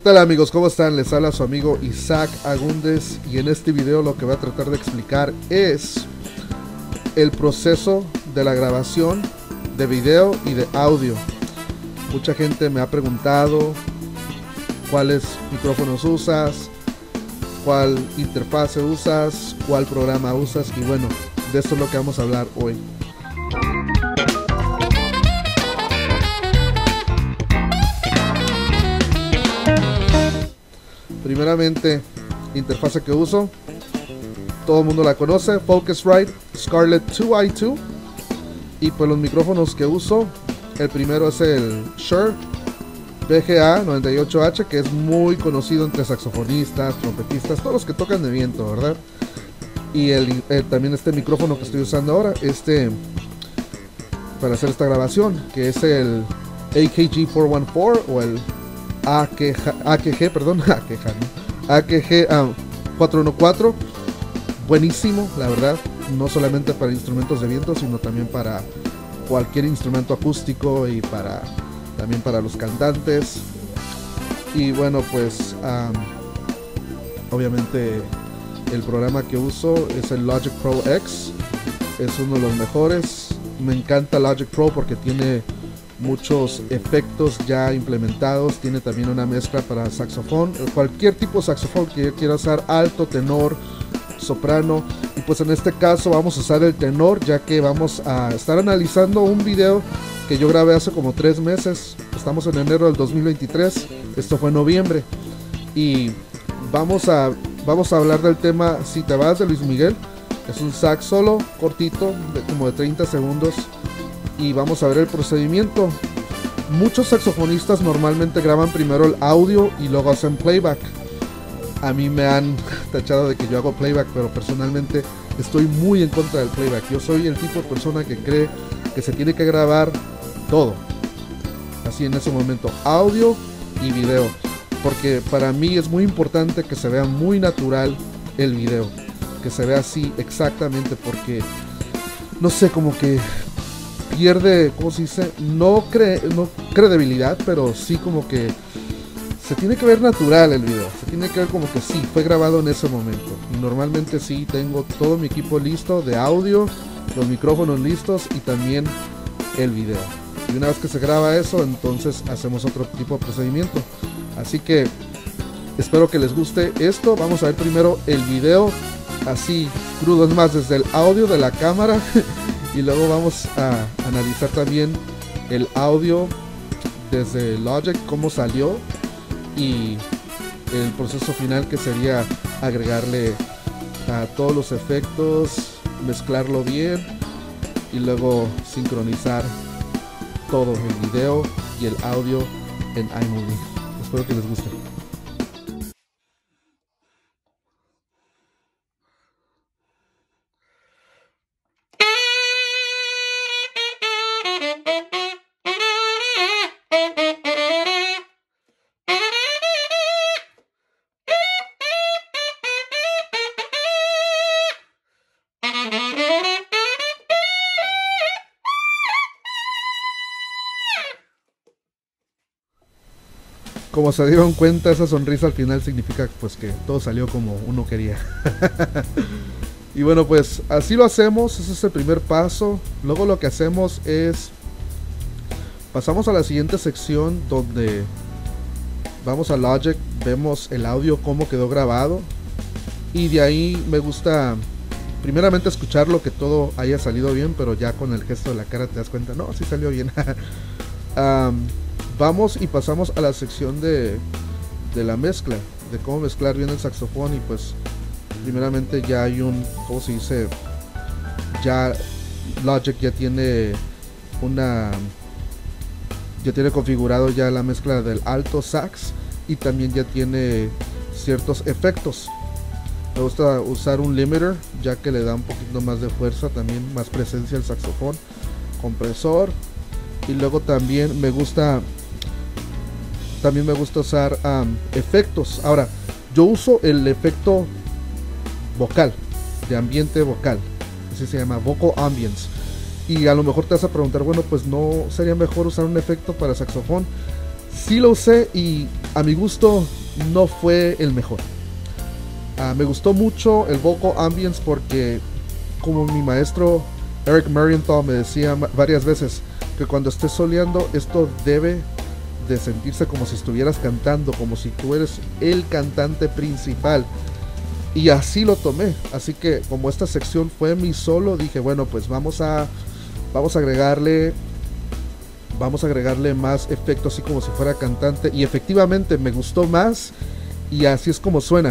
tal amigos? ¿Cómo están? Les habla su amigo Isaac Agúndez y en este video lo que voy a tratar de explicar es el proceso de la grabación de video y de audio. Mucha gente me ha preguntado cuáles micrófonos usas, cuál interfase usas, cuál programa usas, y bueno, de esto es lo que vamos a hablar hoy. Primeramente, interfase que uso, todo el mundo la conoce, Focusrite Scarlett 2i2. Y pues los micrófonos que uso, el primero es el Shure BGA98H, que es muy conocido entre saxofonistas, trompetistas, todos los que tocan de viento, ¿verdad? Y también este micrófono que estoy usando ahora, para hacer esta grabación, que es el AKG 414 o el AKG 414. Buenísimo, la verdad, no solamente para instrumentos de viento, sino también para cualquier instrumento acústico y también para los cantantes. Y bueno, pues obviamente el programa que uso es el Logic Pro X, es uno de los mejores. Me encanta Logic Pro porque tiene muchos efectos ya implementados, tiene también una mezcla para saxofón, cualquier tipo de saxofón que yo quiera usar, alto, tenor, soprano. Y pues en este caso vamos a usar el tenor, ya que vamos a estar analizando un video que yo grabé hace como 3 meses. Estamos en enero del 2023, esto fue en noviembre, y vamos a hablar del tema Si te vas, de Luis Miguel. Es un sax solo cortito, como de 30 segundos, y vamos a ver el procedimiento. Muchos saxofonistas normalmente graban primero el audio y luego hacen playback. A mí me han tachado de que yo hago playback, pero personalmente estoy muy en contra del playback. Yo soy el tipo de persona que cree que se tiene que grabar todo, así en ese momento, audio y video, porque para mí es muy importante que se vea muy natural el video, que se vea así exactamente, porque no sé, como que pierde, ¿cómo se dice? No credibilidad, pero sí como que se tiene que ver natural el video, se tiene que ver como que sí, fue grabado en ese momento. Y normalmente sí tengo todo mi equipo listo de audio, los micrófonos listos y también el video. Y una vez que se graba eso, entonces hacemos otro tipo de procedimiento. Así que espero que les guste esto. Vamos a ver primero el video así crudo, es más, desde el audio de la cámara. Y luego vamos a analizar también el audio desde Logic, cómo salió, y el proceso final, que sería agregarle a todos los efectos, mezclarlo bien y luego sincronizar todo, el video y el audio en iMovie. Espero que les guste. Como se dieron cuenta, esa sonrisa al final significa pues que todo salió como uno quería. Y bueno, pues así lo hacemos, ese es el primer paso. Luego lo que hacemos es pasamos a la siguiente sección, donde vamos a Logic, vemos el audio, cómo quedó grabado, y de ahí me gusta primeramente escucharlo, que todo haya salido bien, pero ya con el gesto de la cara te das cuenta, no, sí salió bien. Vamos y pasamos a la sección de la mezcla, de cómo mezclar bien el saxofón. Y pues primeramente ya hay ¿cómo se dice? Ya Logic ya tiene configurado ya la mezcla del alto sax, y también ya tiene ciertos efectos. Me gusta usar un limiter, ya que le da un poquito más de fuerza, también más presencia al saxofón, compresor. Y luego también me gusta usar efectos. Ahora, yo uso el efecto vocal, de ambiente vocal, así se llama, Vocal Ambience. Y a lo mejor te vas a preguntar, bueno, pues no sería mejor usar un efecto para saxofón. Sí lo usé, y a mi gusto no fue el mejor. Me gustó mucho el vocal ambience porque, como mi maestro Eric Marienthal me decía varias veces, que cuando estés soleando esto debe de sentirse como si estuvieras cantando, como si tú eres el cantante principal. Y así lo tomé. Así que como esta sección fue mi solo, dije, bueno, pues vamos a agregarle más efectos, así como si fuera cantante. Y efectivamente me gustó más, y así es como suena.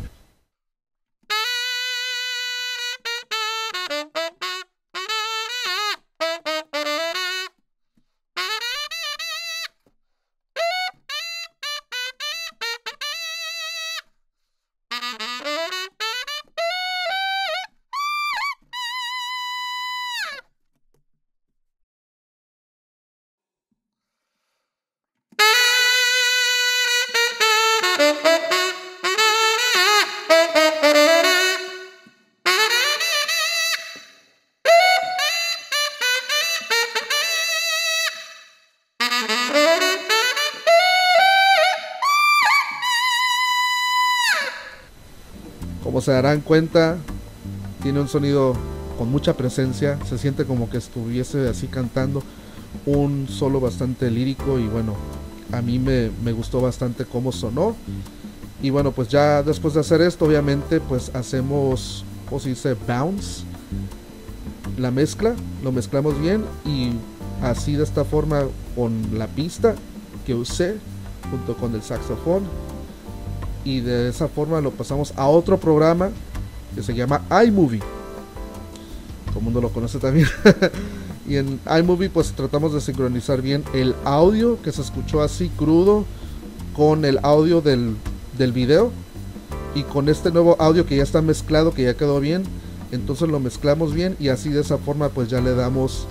Como se darán cuenta, tiene un sonido con mucha presencia, se siente como que estuviese así cantando, un solo bastante lírico, y bueno, a mí me gustó bastante cómo sonó. Y bueno, pues ya después de hacer esto, obviamente pues hacemos, ¿cómo se dice? Bounce, la mezcla, lo mezclamos bien, y así de esta forma con la pista que usé junto con el saxofón, y de esa forma lo pasamos a otro programa que se llama iMovie. Todo el mundo lo conoce también. Y en iMovie pues tratamos de sincronizar bien el audio que se escuchó así crudo con el audio del video, y con este nuevo audio que ya está mezclado, que ya quedó bien, entonces lo mezclamos bien, y así de esa forma pues ya le damos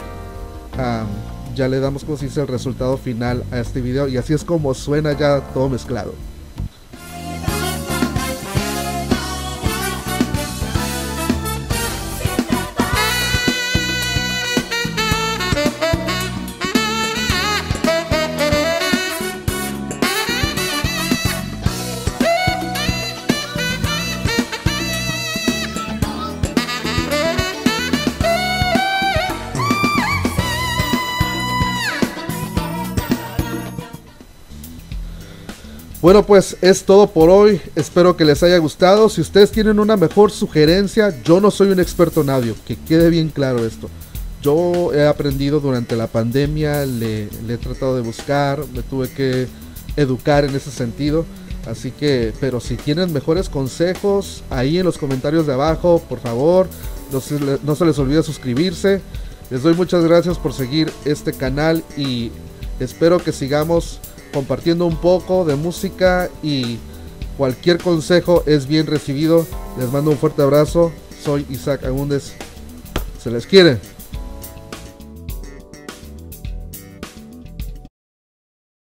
como se dice el resultado final a este video, y así es como suena ya todo mezclado. Bueno, pues es todo por hoy, espero que les haya gustado. Si ustedes tienen una mejor sugerencia, yo no soy un experto en audio, que quede bien claro esto. Yo he aprendido durante la pandemia, le he tratado de buscar, me tuve que educar en ese sentido. Así que, pero si tienen mejores consejos, ahí en los comentarios de abajo, por favor, no se les olvide suscribirse. Les doy muchas gracias por seguir este canal, y espero que sigamos compartiendo un poco de música, y cualquier consejo es bien recibido. Les mando un fuerte abrazo, soy Isaac Agúndez, se les quiere.